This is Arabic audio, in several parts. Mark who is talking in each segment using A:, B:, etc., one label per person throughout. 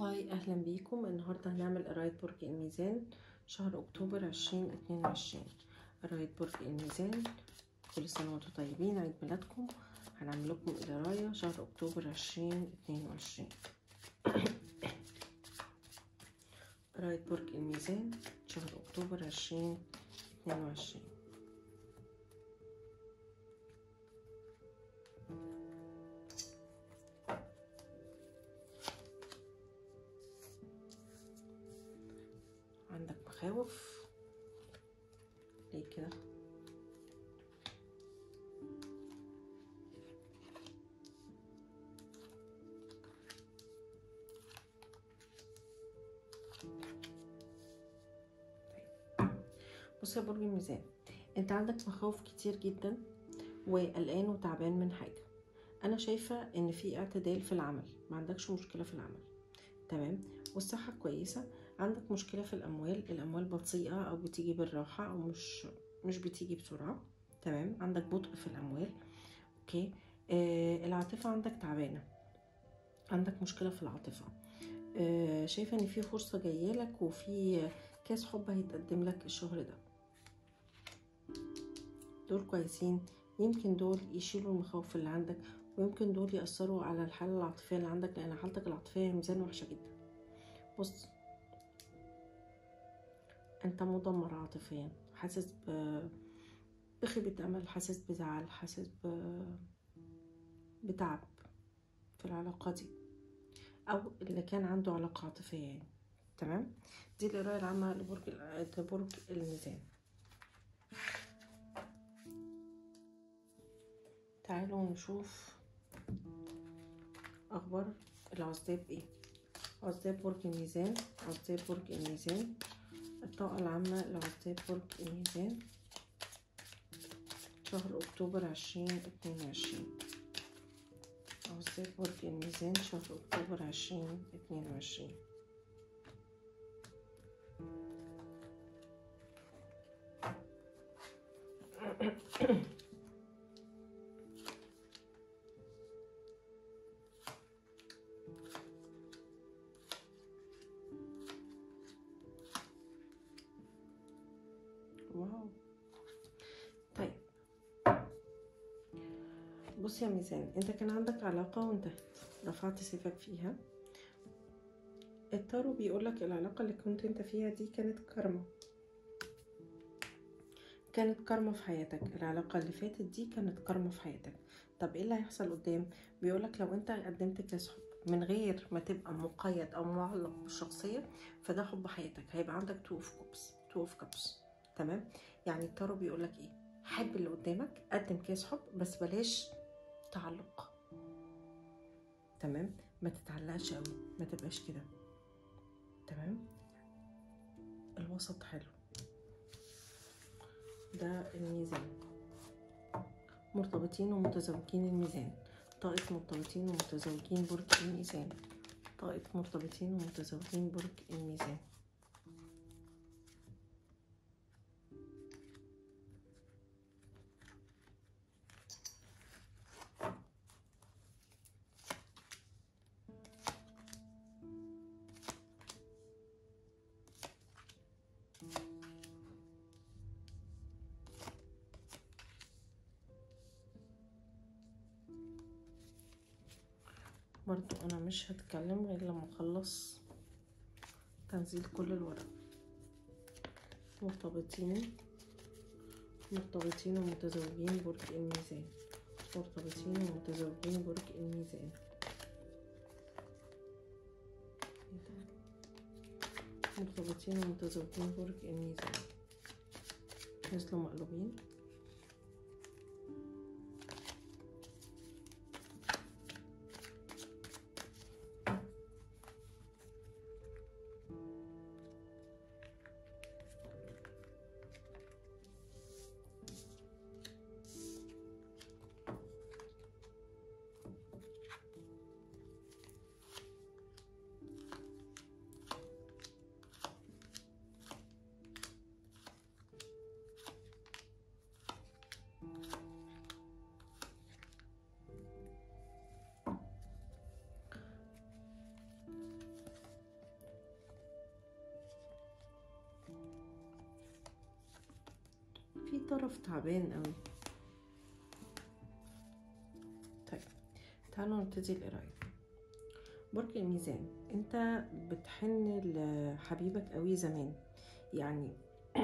A: هاي، اهلا بيكم. النهارده هنعمل قرايه برج الميزان شهر اكتوبر 2022. قرايه برج الميزان، كل سنه وانتم طيبين، عيد ميلادكم. هنعمل لكم القرايه شهر اكتوبر 2022. قرايه برج الميزان شهر اكتوبر 2022. عندك مخاوف ليه كده؟ بص يا برج الميزان، انت عندك مخاوف كتير جدا وقلقان وتعبان من حاجه. انا شايفه ان في اعتدال في العمل، ما عندكش مشكله في العمل، تمام، والصحه كويسه. عندك مشكله في الاموال بطيئه او بتيجي بالراحه او مش بتيجي بسرعه، تمام. عندك بطء في الاموال، اوكي. العاطفه عندك تعبانه، عندك مشكله في العاطفه. شايفه ان في فرصه جايه لك وفي كاس حب هيتقدم لك الشهر ده. دول كويسين، يمكن دول يشيلوا المخاوف اللي عندك، ويمكن دول يأثروا على الحالة العاطفية اللي عندك، لأن حالتك العاطفية يا ميزان وحشة جدا. بص، انت مدمر عاطفيا، حاسس بخيبة أمل، حاسس بزعل، حاسس بتعب في العلاقة دي، أو اللي كان عنده علاقة عاطفية يعني، تمام. دي القراية العامة لبرج الميزان. تعالوا نشوف أخبار العزاب ايه. عزاب برج الميزان، عزاب برج الميزان، الطاقة العامة لعزاب برج الميزان شهر أكتوبر 2022. عزاب برج الميزان شهر أكتوبر 2022. واو. طيب بص يا ميزان، انت كان عندك علاقة وانتهت، رفعت سيفك فيها. التارو بيقولك العلاقة اللي كنت انت فيها دي كانت كارما، كانت كارما في حياتك. العلاقة اللي فاتت دي كانت كارما في حياتك. طب ايه اللي هيحصل قدام؟ بيقولك لو انت قدمت كاس حب من غير ما تبقى مقيد او معلق بالشخصية، فده حب حياتك. هيبقى عندك تو اوف كابس، تمام. يعني التارو بيقولك ايه؟ حب اللي قدامك، قدم كاس حب، بس بلاش تعلق، تمام. ما تتعلقش قوي، ما تبقاش كده، تمام. الوسط حلو. ده الميزان، مرتبطين ومتزوجين الميزان، طاقة مرتبطين ومتزوجين برج الميزان، طاقة مرتبطين ومتزوجين برج الميزان. برضو انا مش هتكلم غير لما اخلص تنزيل كل الورق. مرتبطين ومتزوجين برج الميزان، مرتبطين ومتزوجين برج الميزان، مرتبطين ومتزوجين برج الميزان. نزلوا مقلوبين. طرف تعبان قوي. طيب تعالوا نبتدي القرايه. برج الميزان، انت بتحن لحبيبك قوي زمان، يعني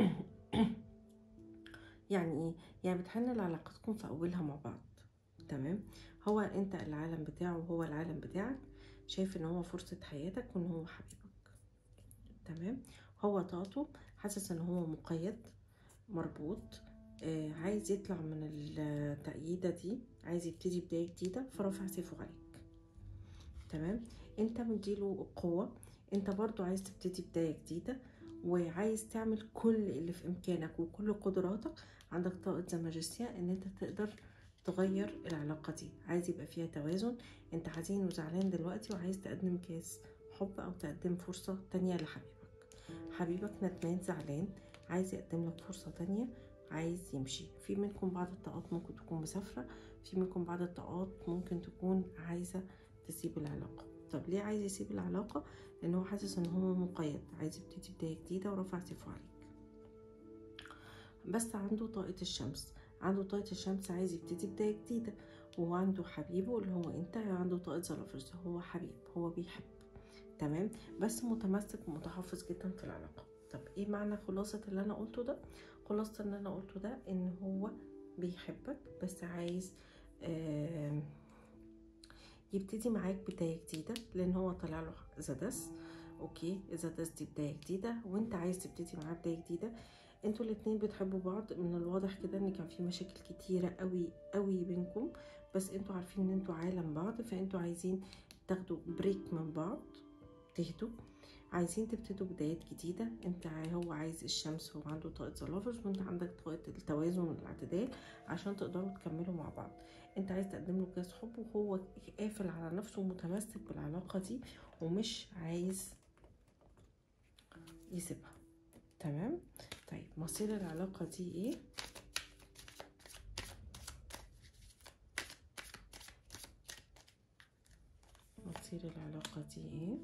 A: يعني ايه؟ يعني بتحن لعلاقتكم في اولها مع بعض. تمام، هو انت العالم بتاعه وهو العالم بتاعك، شايف ان هو فرصة حياتك وان هو حبيبك. تمام، هو طاقته حاسس ان هو مقيد مربوط، عايز يطلع من التأييدة دي، عايز يبتدي بداية جديدة، فرافع سيفه عليك. تمام، انت مديله قوة، انت برضو عايز تبتدي بداية جديدة، وعايز تعمل كل اللي في امكانك وكل قدراتك. عندك طاقة زمجستيا ان انت تقدر تغير العلاقة دي، عايز يبقى فيها توازن. انت حزين وزعلان دلوقتي وعايز تقدم كاس حب او تقدم فرصة تانية لحبيبك. حبيبك ندمان زعلان، عايز يقدم لك فرصة تانية، عايز يمشي. في منكم بعض الطاقات ممكن تكون مسافرة، في منكم بعض الطاقات ممكن تكون عايزة تسيب العلاقة. طب ليه عايز يسيب العلاقة؟ لان هو حاسس ان هو مقيد، عايز يبتدي بداية جديدة ورفع سيفه عليك. بس عنده طاقة الشمس، عنده طاقة الشمس عايز يبتدي بداية جديدة، وهو عنده حبيبه اللي هو انت، عنده طاقة زلافرز، هو حبيب، هو بيحب. تمام، بس متمسك ومتحفظ جدا في العلاقة. طب ايه معنى خلاصة اللي انا قلته ده؟ خلاصة اللي انا قلته ده ان هو بيحبك، بس عايز يبتدي معاك بداية جديدة، لان هو طلع له زدس. اوكي، زدس دي بداية جديدة، وانت عايز تبتدي معاه بداية جديدة. انتوا الاتنين بتحبوا بعض، من الواضح كده ان كان في مشاكل كتيرة قوي قوي بينكم، بس انتوا عارفين ان انتوا عالم بعض، فانتوا عايزين تاخدوا بريك من بعض، تهدوا، عايزين تبتدوا بدايات جديدة. انت هو عايز الشمس، هو عنده طاقة زلافرز، وانت عندك طاقة التوازن والاعتدال عشان تقدروا تكملوا مع بعض. انت عايز تقدم له كاس حب، وهو قافل على نفسه ومتمسك بالعلاقة دي ومش عايز يسيبها. تمام، طيب مصير العلاقة دي ايه؟ مصير العلاقة دي ايه؟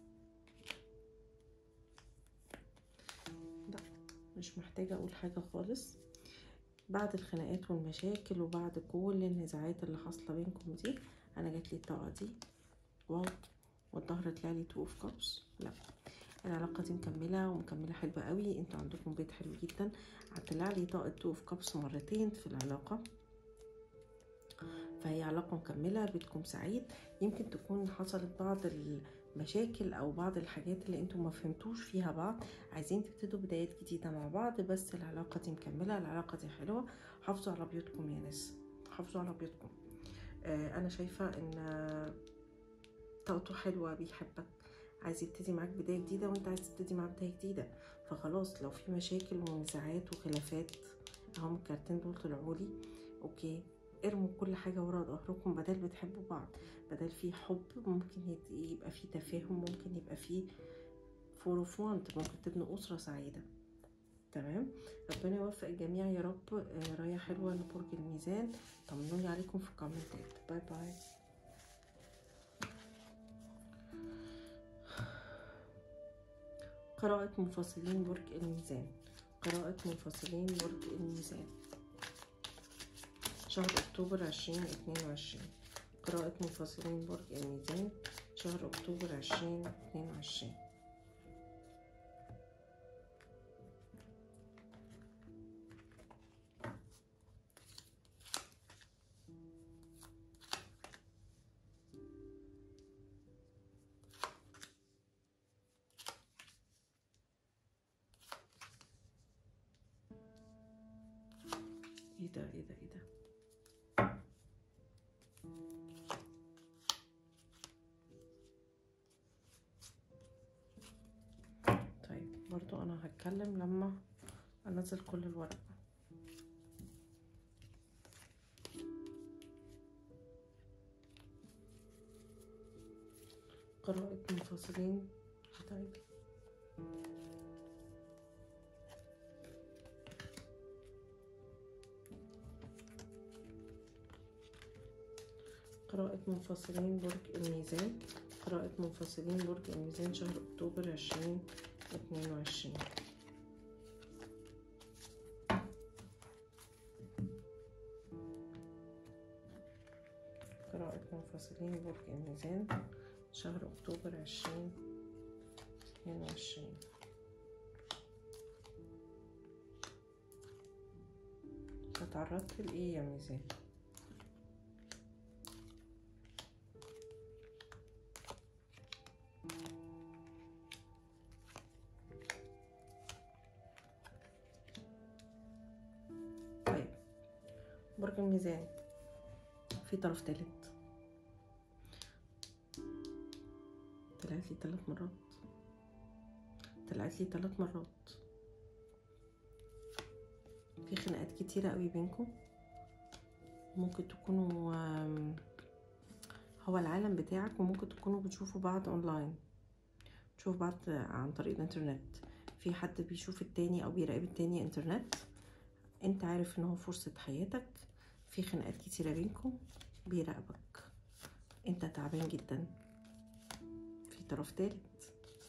A: لا، مش محتاجة اقول حاجة خالص. بعد الخناقات والمشاكل وبعد كل النزاعات اللي حاصلة بينكم دي، انا جاتلي الطاقة دي واو، والظهر طلعلي 2 اوف كابس. لا، العلاقة دي مكملة ومكملة حلوة قوي، انتوا عندكم بيت حلو جدا. هطلعلي طاقة 2 اوف كابس مرتين في العلاقة، فهي علاقة مكملة، بيتكم سعيد. يمكن تكون حصلت بعض المشاكل او بعض الحاجات اللي انتم ما فهمتوش فيها بعض، عايزين تبتدوا بدايات جديدة مع بعض، بس العلاقة دي مكملة، العلاقة دي حلوة. حافظوا على بيوتكم يا ناس، حافظوا على بيوتكم. انا شايفة ان طاقته حلوة، بيحبك، عايز يبتدي معاك بداية جديدة، وانت عايز تبتدي معاه بداية جديدة. فخلاص، لو في مشاكل ونزاعات وخلافات، اهم الكارتين دول طلعولي. اوكي، ارموا كل حاجة ورا ظهركم، بدل بتحبوا بعض، بدل في حب، ممكن يبقى في تفاهم، ممكن يبقى في فور اوف واند، ممكن تبنوا أسرة سعيدة. تمام، ربنا يوفق الجميع يا رب. راية حلوة لبرج الميزان، طمنوني عليكم في الكومنتات. باي باي. قراءة منفصلين برج الميزان، قراءة منفصلين برج الميزان، شهر أكتوبر 2022. قراءة منفصلين برج الميزان، شهر أكتوبر 2022. ايه ده ايه ده ايه ده؟ طيب برضو انا هتكلم لما انزل كل الورق. قراءة منفصلين. طيب قراءة منفصلين برج الميزان، قراءة منفصلين برج الميزان، شهر أكتوبر 2022. منفصلين برج الميزان شهر اكتوبر 2022. اتعرضت لايه يا ميزان؟ طيب برج الميزان في طرف تالت، طلعت لي 3 مرات، طلعت لي 3 مرات. في خناقات كتيرة قوي بينكم، ممكن تكونوا هو العالم بتاعك، وممكن تكونوا بتشوفوا بعض اونلاين، تشوفوا بعض عن طريق الانترنت. في حد بيشوف التاني او بيراقب التاني انترنت، انت عارف ان هو فرصة حياتك. في خناقات كتيرة بينكم، بيراقبك، انت تعبان جدا، في طرف تالت.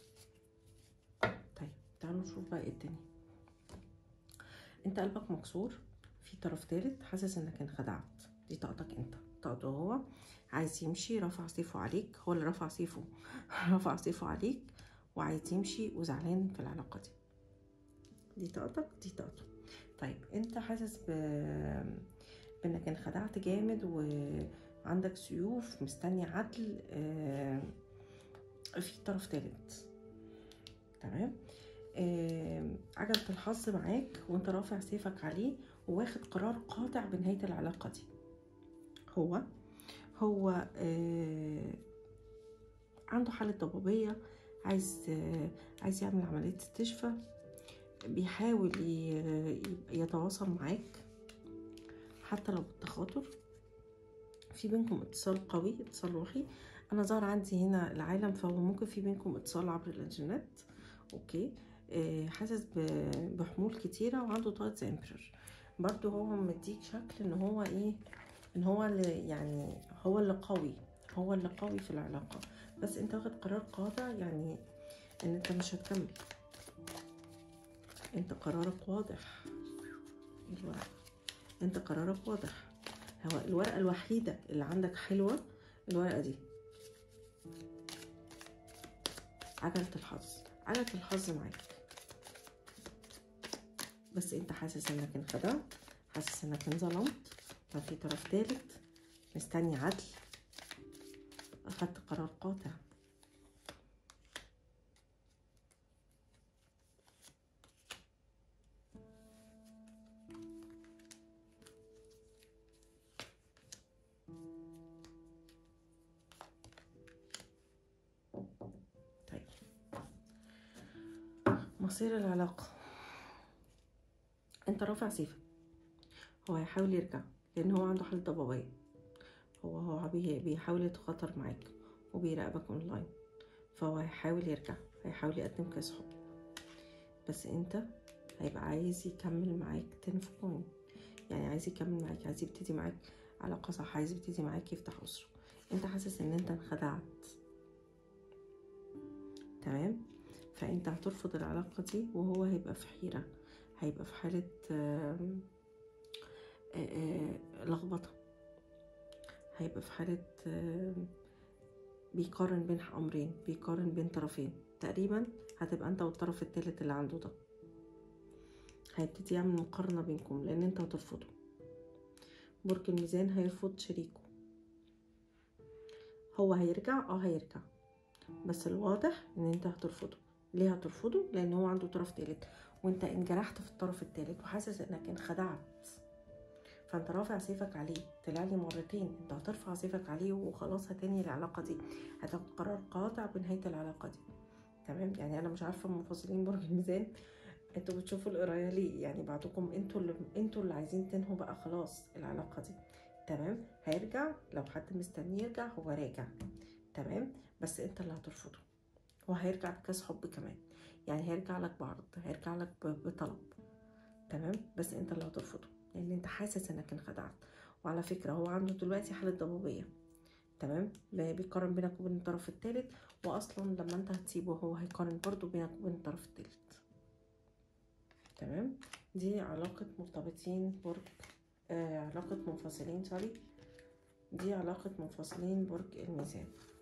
A: طيب تعالوا نشوف بقى ايه الدنيا. انت قلبك مكسور، في طرف تالت حاسس انك انخدعت. دي طاقتك انت، طاقته هو عايز يمشي، رفع سيفه عليك، هو اللي رفع سيفه رفع سيفه عليك وعايز يمشي وزعلان في العلاقة دي. دي طاقتك، دي طاقته. طيب انت حاسس بانك انخدعت جامد، وعندك سيوف مستني عدل. في طرف تالت، تمام. عجلة الحظ معاك وانت رافع سيفك عليه وواخد قرار قاطع بنهاية العلاقة دي. هو عنده حالة ضبابية، عايز يعمل عملية استشفاء، بيحاول يتواصل معاك حتى لو بالتخاطر. في بينكم اتصال قوي، اتصال روحي. انا ظهر عندي هنا العالم، فهو ممكن في بينكم اتصال عبر الانترنت. اوكي. حاسس بحمول كتيرة، وعنده طاقة زي امبرر. برضو هو مديك شكل ان هو ايه، ان هو اللي يعني هو اللي قوي، هو اللي قوي في العلاقة. بس انت واخد قرار قاطع، يعني ان انت مش هتكمل. انت قرارك واضح. الورقة، انت قرارك واضح. هو الورقة الوحيدة اللي عندك حلوة الورقة دي، عجلة الحظ. عجلة الحظ معاك، بس انت حاسس انك انخدعت، حاسس انك انظلمت، ففي طرف تالت مستني عدل، اخدت قرار قاطع. طيب مصير العلاقة، انت رافع سيفك، هو هيحاول يرجع لان هو عنده حالة ضبابية. هو بيحاول يتخاطر معاك وبيراقبك اونلاين، فهو هيحاول يرجع، هيحاول يقدم كاس حب. بس انت هيبقى عايز يكمل معاك 10 بوينت، يعني عايز يكمل معاك، عايز يبتدي معاك علاقة صح، عايز يبتدي معاك يفتح أسرة. انت حاسس ان انت انخدعت، تمام. فانت هترفض العلاقة دي، وهو هيبقى في حيرة، هيبقى في حالة لخبطة، هيبقى في حالة بيقارن بين أمرين، بيقارن بين طرفين. تقريبا هتبقى انت والطرف التالت اللي عنده ده، هيبتدي يعمل مقارنة بينكم لان انت هترفضه. برج الميزان هيرفض شريكه. هو هيرجع، هيرجع، بس الواضح ان انت هترفضه. ليه هترفضه؟ لان هو عنده طرف تالت، وانت انجرحت في الطرف التالت وحاسس انك انخدعت، فانت رافع سيفك عليه. طلع لي مرتين، انت هترفع سيفك عليه وخلاص، هتنهي العلاقة دي، هتاخد قرار قاطع بنهاية العلاقة دي، تمام. يعني انا مش عارفة منفصلين برج الميزان انتوا بتشوفوا القرايه ليه؟ يعني بعضكم انتوا اللي عايزين تنهوا بقى خلاص العلاقه دي، تمام. هيرجع، لو حد مستني يرجع هو راجع، تمام. بس انت اللي هترفضه. وهيرجع بكاس حب كمان، يعني هيرجع لك بعرض، هيرجع لك بطلب، تمام. بس انت اللي هترفضه لان انت حاسس انك انخدعت. وعلى فكره هو عنده دلوقتي حاله ضبابيه، تمام. بيقارن بينك وبين الطرف الثالث، واصلا لما انت هتسيبه هو هيقارن برضو بينك وبين الطرف الثالث، تمام. دي علاقة مرتبطين برج علاقة منفصلين، سوري، دي علاقة منفصلين برج الميزان.